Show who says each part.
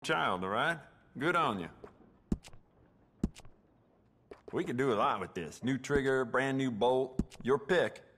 Speaker 1: child, all right? Good on you. We could do a lot with this. New trigger, brand new bolt. Your pick.